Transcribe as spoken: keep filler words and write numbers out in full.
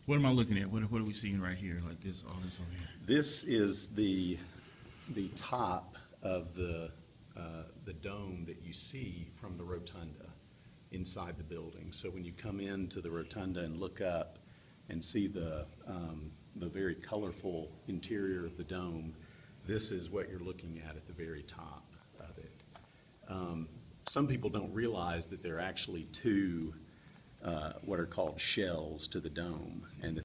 What am I looking at? What, what are we seeing right here, like this, all this over here? This is the, the top of the, uh, the dome that you see from the rotunda inside the building. So when you come into the rotunda and look up and see the, um, the very colorful interior of the dome, this is what you're looking at at the very top of it. Um, some people don't realize that there are actually two uh, what are called shells to the dome, and